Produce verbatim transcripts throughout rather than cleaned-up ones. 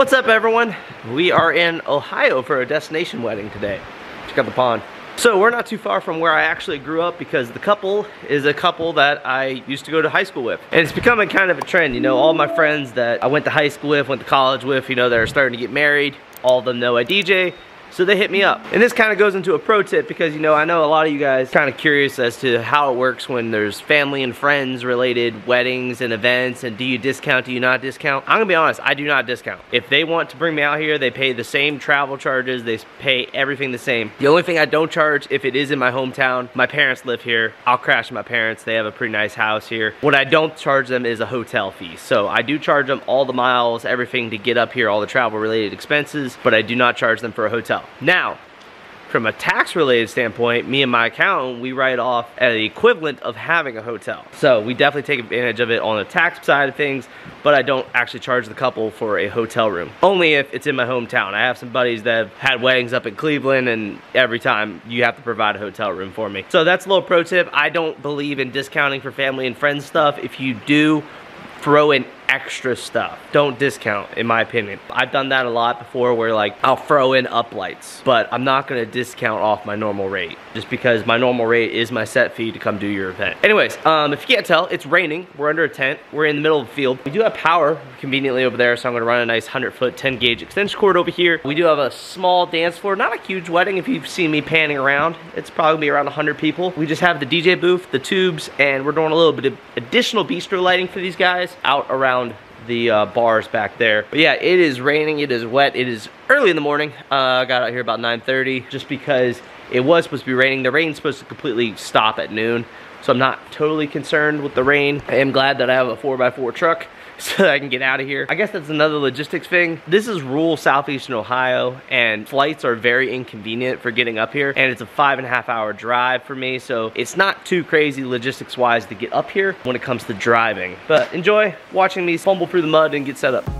What's up, everyone? We are in Ohio for a destination wedding today. Check out the pond. So we're not too far from where I actually grew up because the couple is a couple that I used to go to high school with. And it's becoming kind of a trend, you know, all my friends that I went to high school with, went to college with, you know, that are starting to get married, all of them know I D J. So they hit me up. And this kind of goes into a pro tip because, you know, I know a lot of you guys kind of curious as to how it works when there's family and friends related weddings and events, and do you discount, do you not discount? I'm gonna be honest, I do not discount. If they want to bring me out here, they pay the same travel charges, they pay everything the same. The only thing I don't charge, if it is in my hometown, my parents live here, I'll crash with my parents, they have a pretty nice house here. What I don't charge them is a hotel fee. So I do charge them all the miles, everything to get up here, all the travel related expenses, but I do not charge them for a hotel. Now, from a tax related standpoint, me and my accountant, we write off at the equivalent of having a hotel. So we definitely take advantage of it on the tax side of things, but I don't actually charge the couple for a hotel room. Only if it's in my hometown. I have some buddies that have had weddings up in Cleveland, and every time you have to provide a hotel room for me. So that's a little pro tip. I don't believe in discounting for family and friends stuff. If you do, throw in extra stuff. Don't discount, in my opinion. I've done that a lot before where like I'll throw in up lights, but I'm not gonna discount off my normal rate just because my normal rate is my set fee to come do your event. Anyways, um, if you can't tell, it's raining. We're under a tent. We're in the middle of the field. We do have power conveniently over there, so I'm gonna run a nice one hundred foot ten gauge extension cord over here. We do have a small dance floor, not a huge wedding. If you've seen me panning around, it's probably be around one hundred people. We just have the D J booth, the tubes, and we're doing a little bit of additional bistro lighting for these guys out around the uh, bars back there. But yeah, it is raining, it is wet, it is early in the morning. uh, I got out here about nine thirty just because it was supposed to be raining. The rain's supposed to completely stop at noon, so I'm not totally concerned with the rain. I am glad that I have a four by four truck so that I can get out of here. I guess that's another logistics thing. This is rural southeastern Ohio, and flights are very inconvenient for getting up here, and it's a five and a half hour drive for me, so it's not too crazy logistics wise to get up here when it comes to driving. But enjoy watching me fumble through the mud and get set up.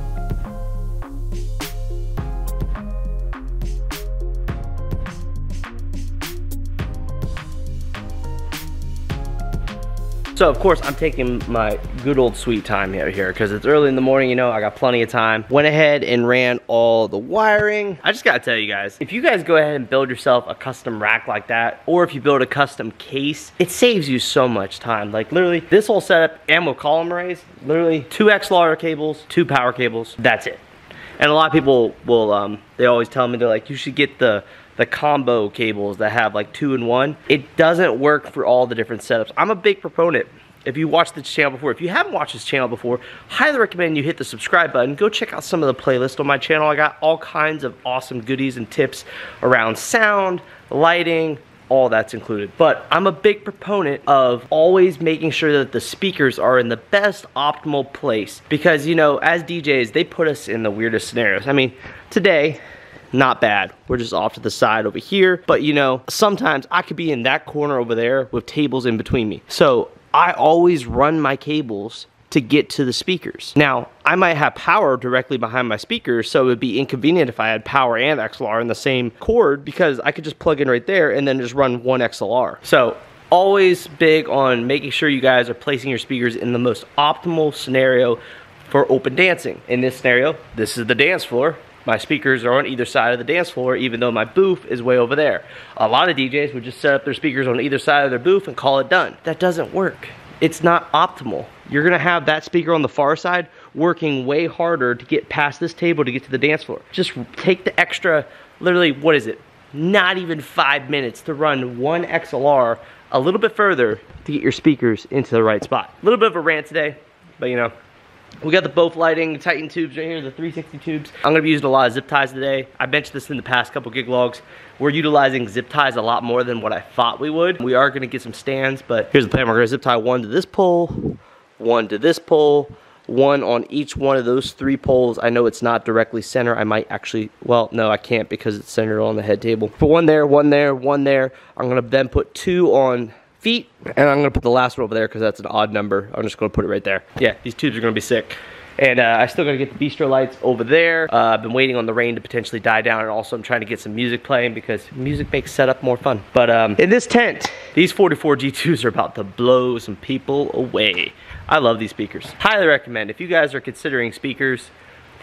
So of course I'm taking my good old sweet time out here because it's early in the morning, you know, I got plenty of time. Went ahead and ran all the wiring. I just gotta tell you guys, if you guys go ahead and build yourself a custom rack like that, or if you build a custom case, it saves you so much time. Like literally this whole setup, and with column arrays, literally two X L R cables, two power cables, that's it. And a lot of people will, um, they always tell me, they're like, you should get the the combo cables that have like two in one. It doesn't work for all the different setups. I'm a big proponent. If you watched this channel before, if you haven't watched this channel before, highly recommend you hit the subscribe button. Go check out some of the playlists on my channel. I got all kinds of awesome goodies and tips around sound, lighting, all that's included. But I'm a big proponent of always making sure that the speakers are in the best optimal place, because you know, as D Js, they put us in the weirdest scenarios. I mean, today, not bad. We're just off to the side over here. But you know, sometimes I could be in that corner over there with tables in between me. So I always run my cables to get to the speakers. Now, I might have power directly behind my speakers, so it would be inconvenient if I had power and X L R in the same cord, because I could just plug in right there and then just run one X L R. So always big on making sure you guys are placing your speakers in the most optimal scenario for open dancing. In this scenario, this is the dance floor. My speakers are on either side of the dance floor, even though my booth is way over there. A lot of D Js would just set up their speakers on either side of their booth and call it done. That doesn't work. It's not optimal. You're gonna have that speaker on the far side working way harder to get past this table to get to the dance floor. Just take the extra, literally, what is it? Not even five minutes to run one X L R a little bit further to get your speakers into the right spot. A little bit of a rant today, but you know, we got the both lighting, Titan tubes right here, the three sixty tubes. I'm gonna be using a lot of zip ties today. I mentioned this in the past couple gig logs. We're utilizing zip ties a lot more than what I thought we would. We are gonna get some stands, but here's the plan. We're gonna zip tie one to this pole, one to this pole, one on each one of those three poles. I know it's not directly center. I might actually, well, no, I can't because it's centered on the head table. Put one there, one there, one there. I'm gonna then put two on feet, and I'm gonna put the last one over there because that's an odd number. I'm just gonna put it right there. Yeah, these tubes are gonna be sick. And uh, I still gotta get the bistro lights over there. Uh, I've been waiting on the rain to potentially die down, and also I'm trying to get some music playing because music makes setup more fun. But um, in this tent, these forty-four G twos are about to blow some people away. I love these speakers. Highly recommend. If you guys are considering speakers,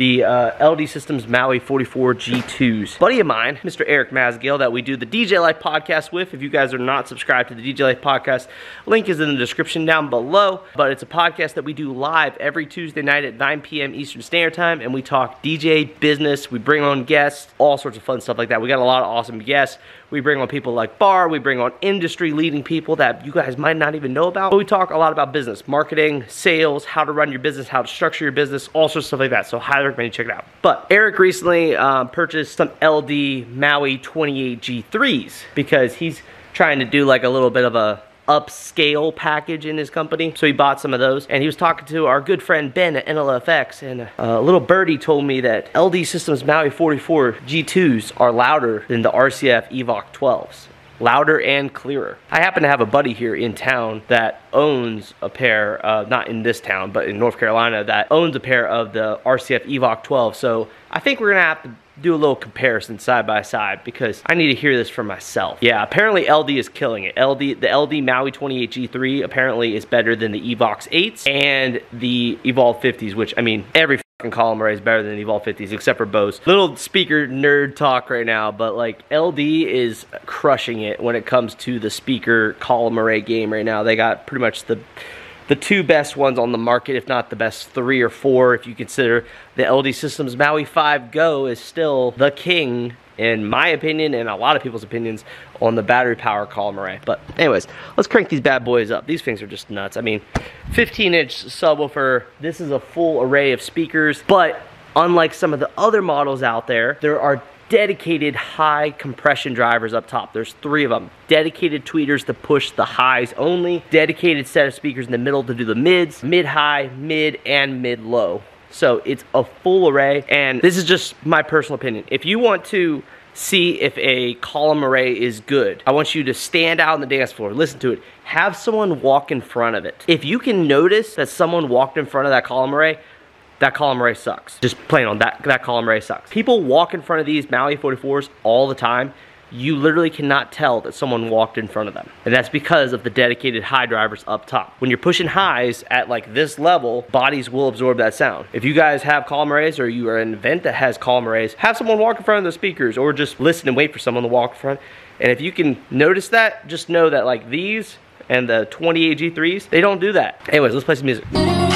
the uh, L D Systems Maui forty-four G twos. Buddy of mine, Mister Eric Masgill, that we do the D J Life podcast with. If you guys are not subscribed to the D J Life podcast, link is in the description down below. But it's a podcast that we do live every Tuesday night at nine P M Eastern Standard Time, and we talk D J business. We bring on guests, all sorts of fun stuff like that. We got a lot of awesome guests. We bring on people like Bar, we bring on industry leading people that you guys might not even know about. But we talk a lot about business, marketing, sales, how to run your business, how to structure your business, all sorts of stuff like that. So highly recommend you check it out. But Eric recently um, purchased some L D Maui twenty-eight G threes because he's trying to do like a little bit of a upscale package in his company. So he bought some of those, and he was talking to our good friend Ben at N L F X, and a little birdie told me that L D Systems Maui forty-four G twos are louder than the R C F Evoc twelves. Louder and clearer. I happen to have a buddy here in town that owns a pair, uh, not in this town, but in North Carolina, that owns a pair of the R C F Evoc twelve. So I think we're gonna have to do a little comparison side by side because I need to hear this for myself. Yeah, apparently L D is killing it. L D, the L D Maui twenty-eight G three apparently is better than the Evox eights and the Evolve fifties, which, I mean, every fucking column array is better than the Evolve fifties except for Bose. Little speaker nerd talk right now, but like L D is crushing it when it comes to the speaker column array game right now. They got pretty much the the two best ones on the market, if not the best three or four, if you consider the L D Systems Maui five Go is still the king, in my opinion, and a lot of people's opinions, on the battery power column array. But anyways, let's crank these bad boys up. These things are just nuts. I mean, fifteen inch subwoofer, this is a full array of speakers, but unlike some of the other models out there, there are dedicated high compression drivers up top. There's three of them. Dedicated tweeters to push the highs only. Dedicated set of speakers in the middle to do the mids, mid-high, mid, and mid-low. So it's a full array, and this is just my personal opinion. If you want to see if a column array is good, I want you to stand out on the dance floor, listen to it, have someone walk in front of it. If you can notice that someone walked in front of that column array, that column array sucks. Just plain on that, that column array sucks. People walk in front of these Maui forty-fours all the time. You literally cannot tell that someone walked in front of them. And that's because of the dedicated high drivers up top. When you're pushing highs at like this level, bodies will absorb that sound. If you guys have column arrays or you are an event that has column arrays, have someone walk in front of the speakers or just listen and wait for someone to walk in front. And if you can notice that, just know that like these and the twenty-eight G threes, they don't do that. Anyways, let's play some music.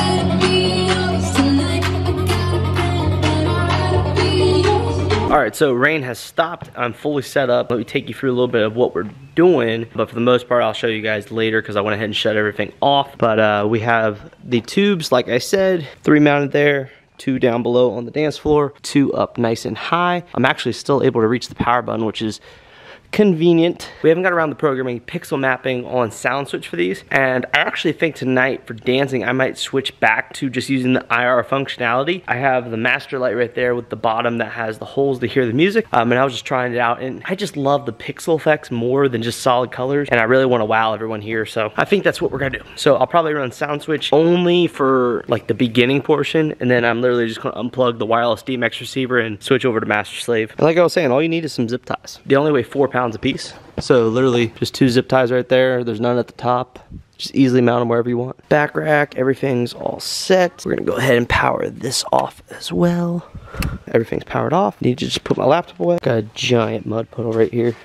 Alright, so rain has stopped. I'm fully set up. Let me take you through a little bit of what we're doing. But for the most part, I'll show you guys later because I went ahead and shut everything off. But uh, we have the tubes, like I said, three mounted there, two down below on the dance floor, two up nice and high. I'm actually still able to reach the power button, which is convenient. We haven't got around to programming pixel mapping on sound switch for these, and I actually think tonight for dancing I might switch back to just using the I R functionality. I have the master light right there with the bottom that has the holes to hear the music, um, and I was just trying it out, and I just love the pixel effects more than just solid colors, and I really want to wow everyone here, so I think that's what we're gonna do. So I'll probably run sound switch only for like the beginning portion, and then I'm literally just gonna unplug the wireless D M X receiver and switch over to master slave. And like I was saying, all you need is some zip ties. They only weigh four pounds a piece, so literally just two zip ties right there. There's none at the top. Just easily mount them wherever you want. Back rack, everything's all set. We're gonna go ahead and power this off as well. Everything's powered off. Need to just put my laptop away. Got a giant mud puddle right here.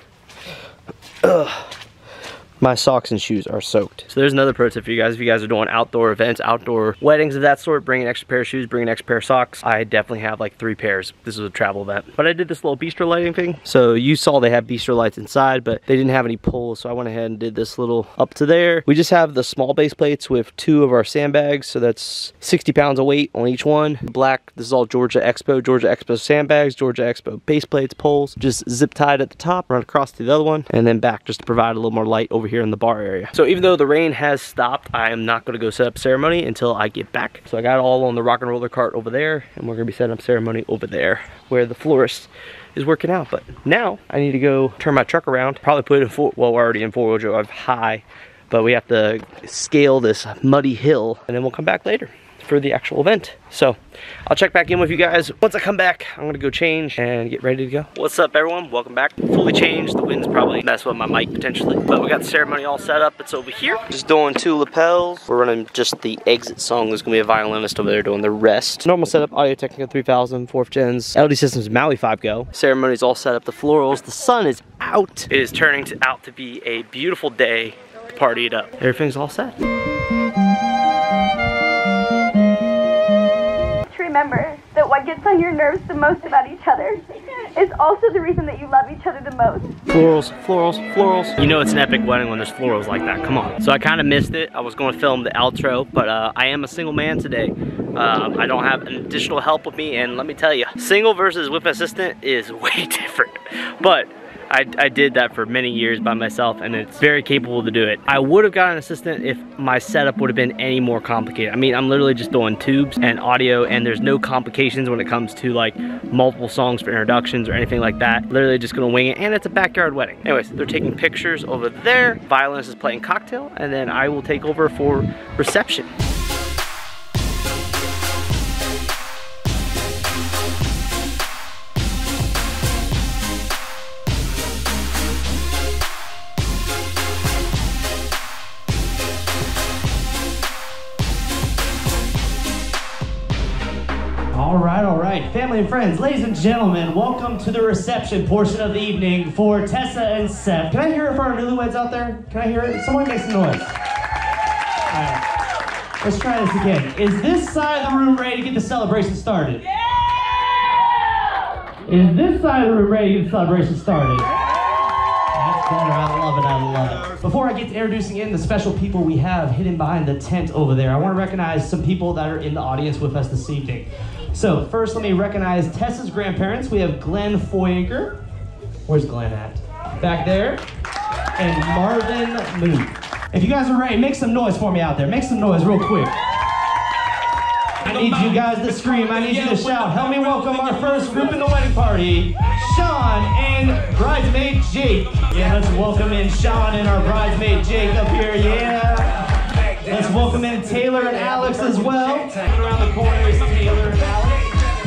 Ugh. My socks and shoes are soaked. So there's another pro tip for you guys. If you guys are doing outdoor events, outdoor weddings of that sort, bring an extra pair of shoes, bring an extra pair of socks. I definitely have like three pairs. This is a travel event. But I did this little bistro lighting thing. So you saw they have bistro lights inside, but they didn't have any poles. So I went ahead and did this little up to there. We just have the small base plates with two of our sandbags. So that's sixty pounds of weight on each one. Black, this is all Georgia Expo. Georgia Expo sandbags, Georgia Expo base plates, poles. Just zip tied at the top, run across to the other one, and then back just to provide a little more light over here in the bar area. So even though the rain has stopped, I am not going to go set up ceremony until I get back. So I got it all on the rock and roller cart over there, and we're going to be setting up ceremony over there where the florist is working out. But now I need to go turn my truck around, probably put it in four, well, we're already in four-wheel drive high, but we have to scale this muddy hill, and then we'll come back later. for the actual event. So I'll check back in with you guys. Once I come back, I'm gonna go change and get ready to go. What's up, everyone? Welcome back. Fully changed. The wind's probably messed with my mic potentially, but we got the ceremony all set up. It's over here. Just doing two lapels. We're running just the exit song. There's gonna be a violinist over there doing the rest. Normal setup, Audio Technica three thousand, fourth gens, L D Systems Maui five Go. Ceremony's all set up. The florals. The sun is out. It is turning to, out to be a beautiful day to party it up. Everything's all set. Remember that what gets on your nerves the most about each other is also the reason that you love each other the most. Florals, florals, florals. You know it's an epic wedding when there's florals like that, come on. So I kind of missed it. I was going to film the outro, but uh, I am a single man today. Uh, I don't have an additional help with me, and let me tell you, single versus with assistant is way different. But I, I did that for many years by myself, and it's very capable to do it. I would have got an assistant if my setup would have been any more complicated. I mean, I'm literally just doing tubes and audio, and there's no complications when it comes to like multiple songs for introductions or anything like that. Literally just gonna wing it, and it's a backyard wedding. Anyways, they're taking pictures over there. Violinist is playing cocktail, and then I will take over for reception. All right, all right, family and friends, ladies and gentlemen, welcome to the reception portion of the evening for Tessa and Seth. Can I hear it for our newlyweds out there? Can I hear it? Someone make some noise. All right, let's try this again. Is this side of the room ready to get the celebration started? Yeah! Is this side of the room ready to get the celebration started? That's better, I love it, I love it. Before I get to introducing in the special people we have hidden behind the tent over there, I want to recognize some people that are in the audience with us this evening. So first, let me recognize Tessa's grandparents. We have Glenn Foyenker. Where's Glenn at? Back there. And Marvin Moon. If you guys are ready, make some noise for me out there. Make some noise real quick. I need you guys to scream. I need you to shout. Help me welcome our first group in the wedding party, Sean and bridesmaid Jake. Yeah, let's welcome in Sean and our bridesmaid Jake up here. Yeah. Let's welcome in Taylor and Alex as well. Around the corner is Taylor and Alex.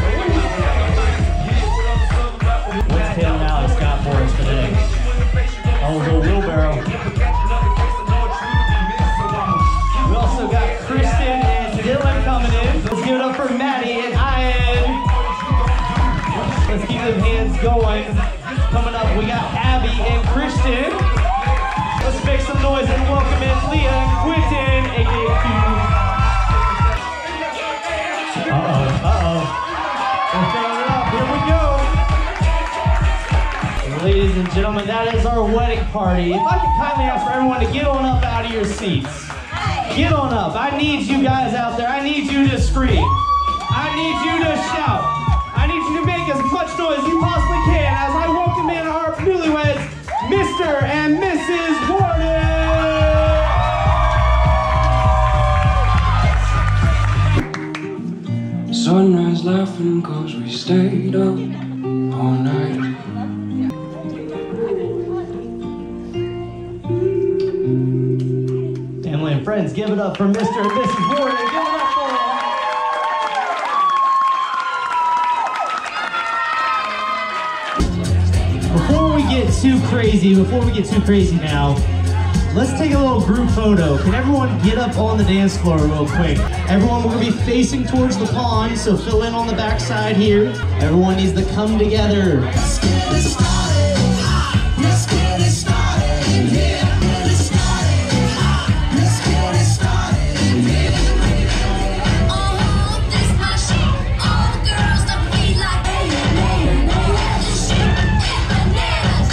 What's Taylor and Alex got for us today? Oh, little wheelbarrow. We also got Kristen and Dylan coming in. Let's give it up for Maddie and Ian. Let's keep them hands going. Coming up, we got Abby and Christian. Let's make some noise and welcome in Leah and Quentin, a k a. Uh-oh, uh-oh. We're throwing it up, here we go. Ladies and gentlemen, that is our wedding party. If I could kindly ask for everyone to get on up out of your seats. Get on up. I need you guys out there. I need you to scream. I need you to shout. I need you to make as much noise as you possibly can as I welcome in our newlyweds, Mister and Missus Warden. Sunrise laughing cause we stayed up all night. Family and friends, give it up for Mister and Missus Warden. Give it up for them. Before we get too crazy, before we get too crazy now, let's take a little group photo. Can everyone get up on the dance floor real quick? Everyone, we're gonna be facing towards the pond, so fill in on the back side here. Everyone needs to come together. Let's get it started. Let's get it started in here. Let's get it started in here. Oh, this my shit. All the girls that feel like hey, hey, hey, this shit is bananas.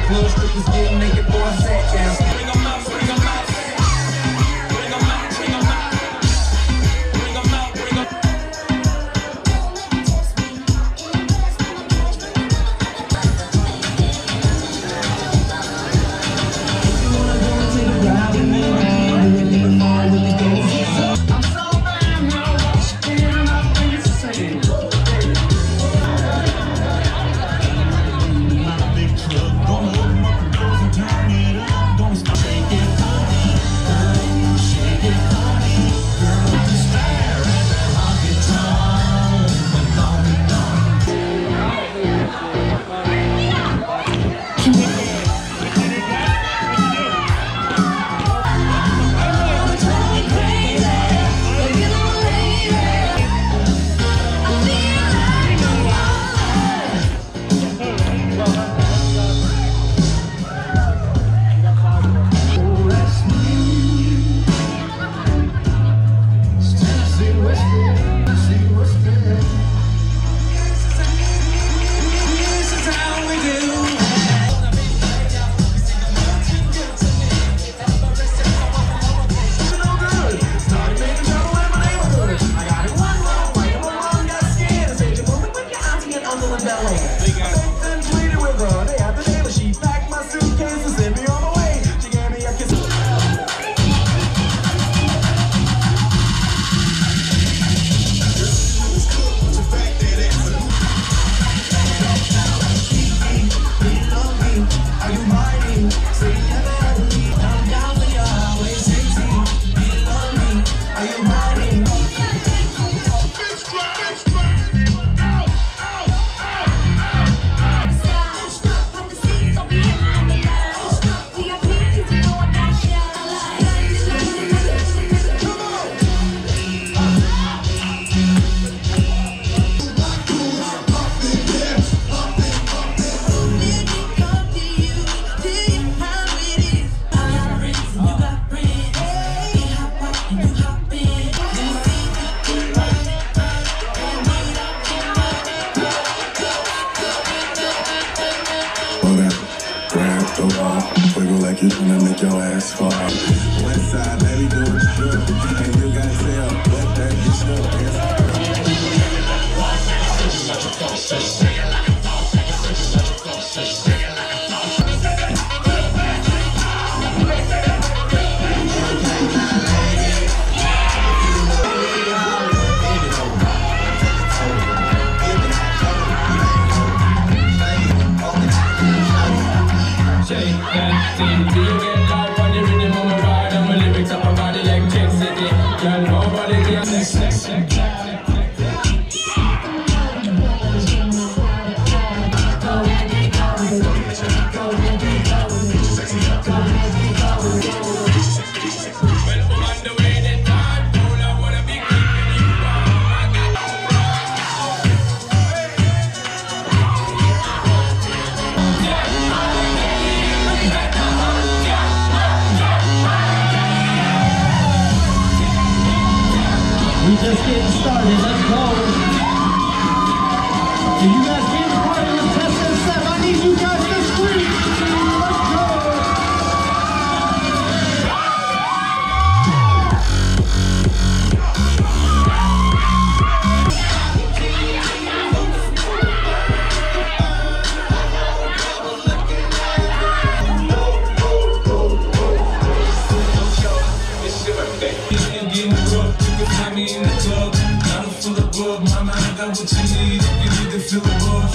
club, strippers getting naked before I sat down. Bring them out, bring them out. Bring them out, bring them out. Bring them out, bring them out. Wiggle like you tryna make your ass fall. West side, baby, do what you do. And you gotta say up, let that get your ass. We just getting started. Let's go. Can you guys be a part of the test and step? I need you guys to scream. Let's go. In the club, bottle full of bug. Mama, I got what you need. You need to feel the buzz.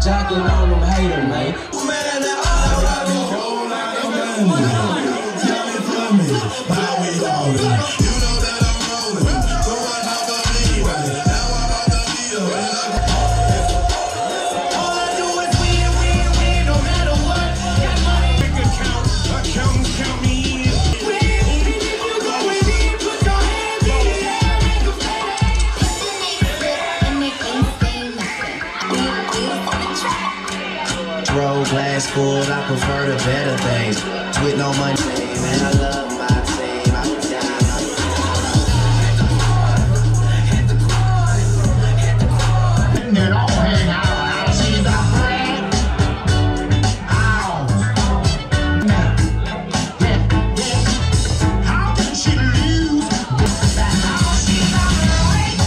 jacking on them hater, man. Man, that all I do, whole lot of money. Tell me, tell me, how we rolling? You know that I'm rolling. So what have I been? Now I'm on the deal. All I do is win, win, win, no matter what. Got money. Bank account, accountants count me in. Win, if you going in, put your hands in the air, make them Roll glass full, I prefer the better things. With no money, man, I love my team. I can die. It all hang out. I see the friend. Ow. How can she lose? How she got right?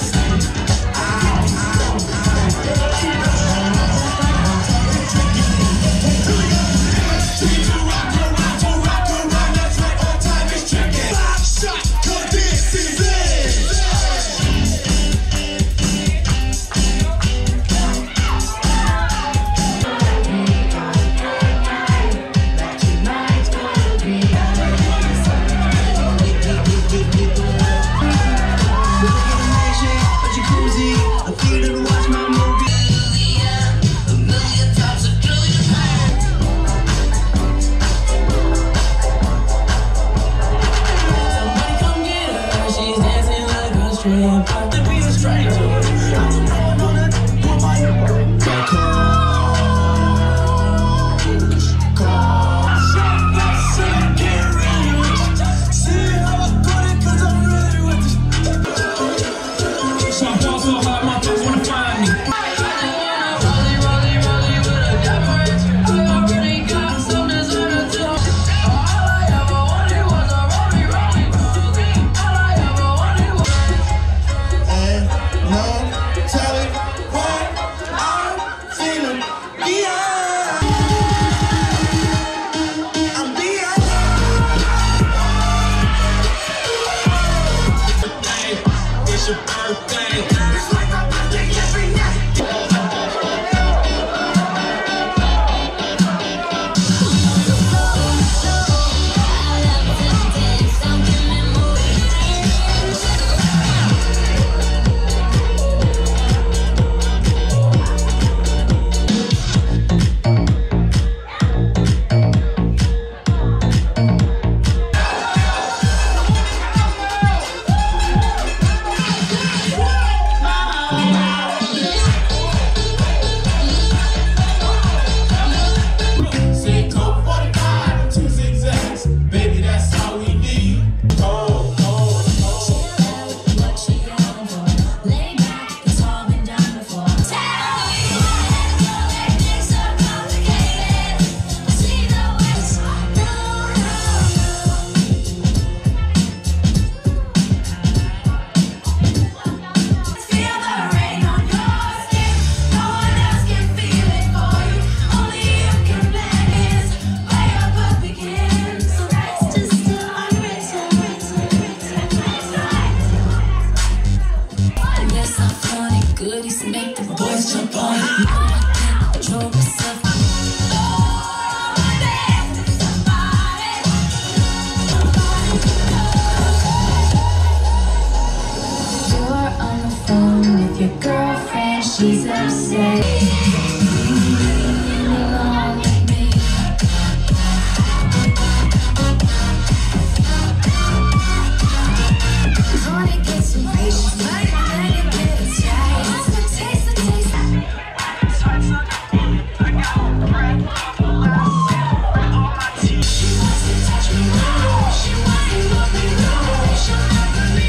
She's upset.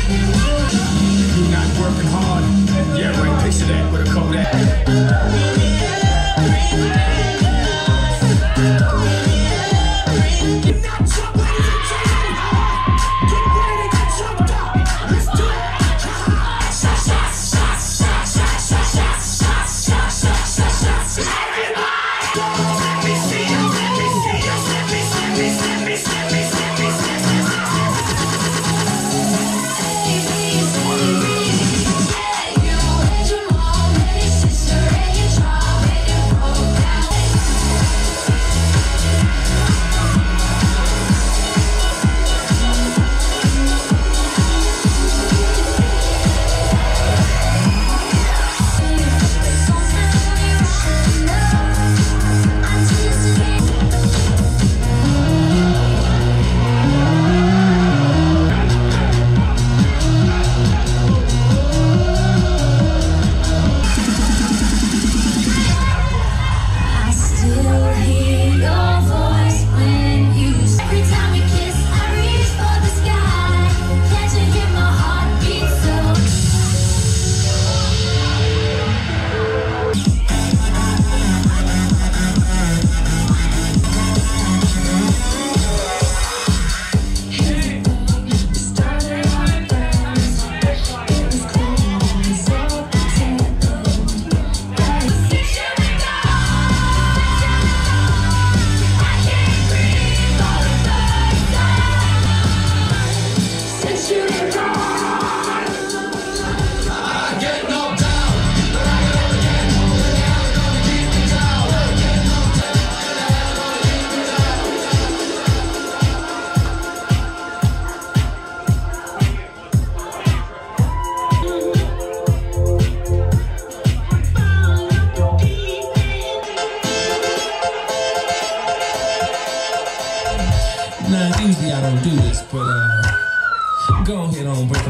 You're not working hard. Yeah, right. Picture that with a Kodak.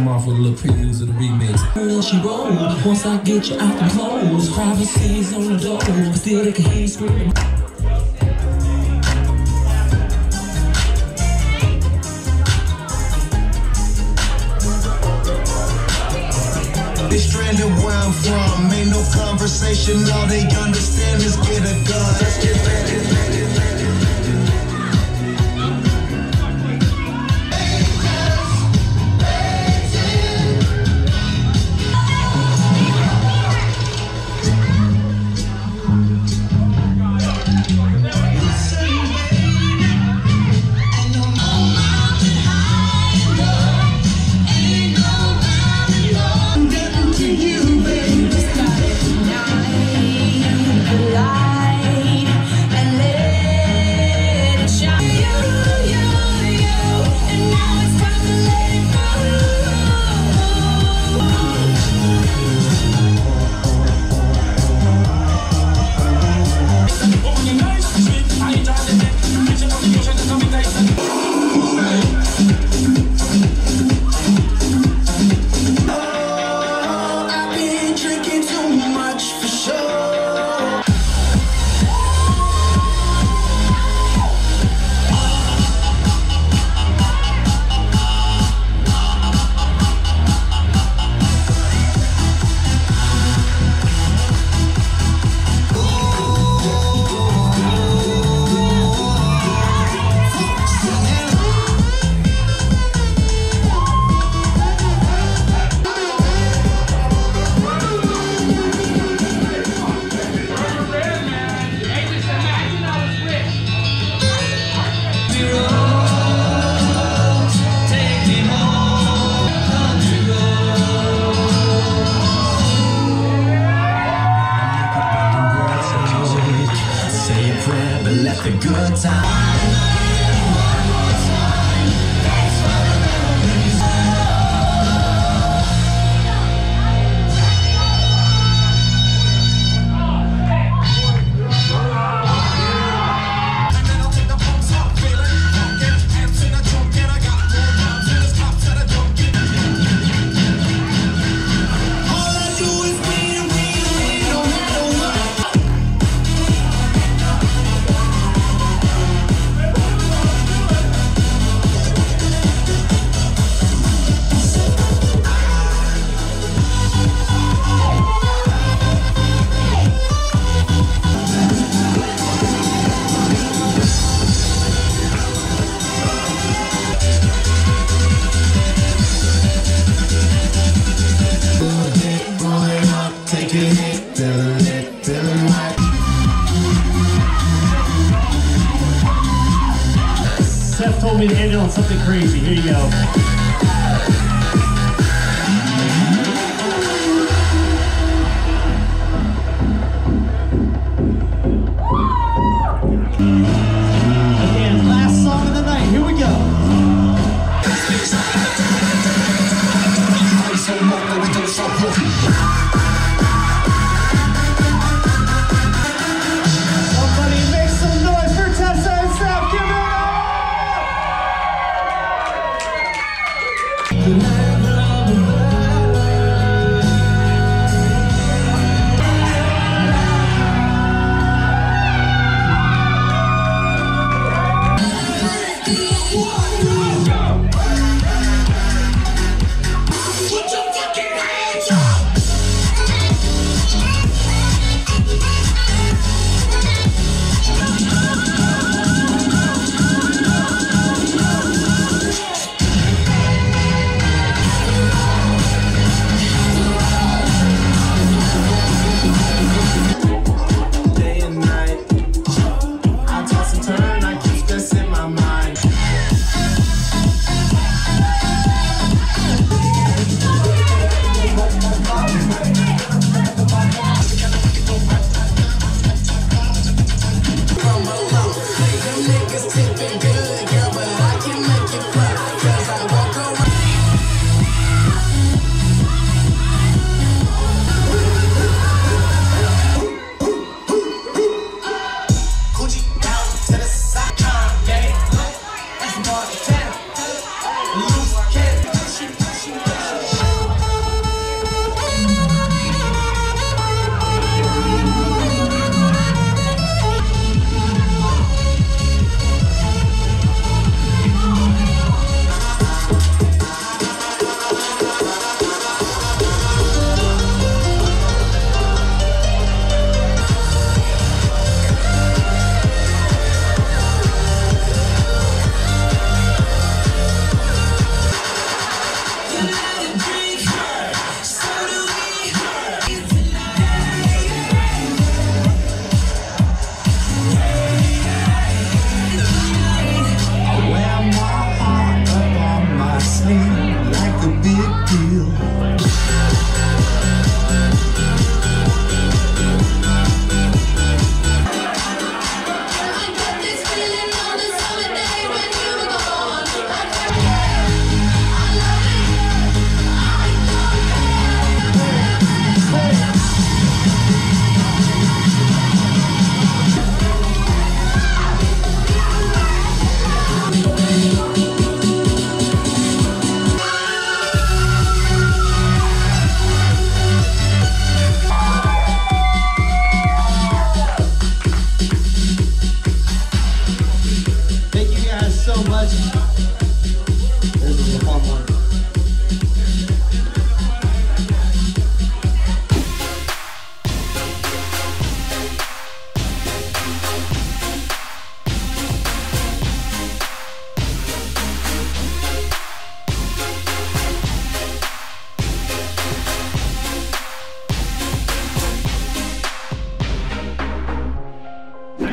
come off with a little previews of the remix. When she roll, once I get you out the clothes, privacy's on the door, still they can hear you screaming. They stranded where I'm from, ain't no conversation, all they understand is get a gun. Let's get back, get back, get back. Let the good time. Seth told me to end it on something crazy. Here you go. Again, last song of the night. Here we go. Somebody make some noise for Tessa and Seth. Give it up!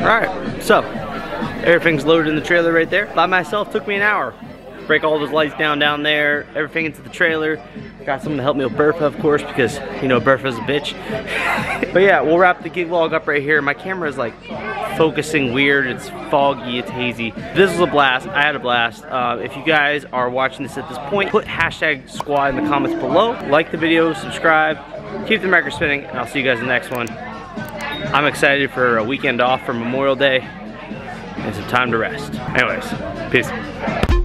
Alright, so everything's loaded in the trailer right there. By myself, took me an hour. Break all those lights down down there, everything into the trailer. Got someone to help me with Bertha, of course, because you know Bertha's a bitch. But yeah, we'll wrap the gig vlog up right here. My camera is like focusing weird, it's foggy, it's hazy. This was a blast, I had a blast. Uh, if you guys are watching this at this point, put hashtag squad in the comments below. Like the video, subscribe, keep the record spinning, and I'll see you guys in the next one. I'm excited for a weekend off for Memorial Day and some time to rest. Anyways, peace.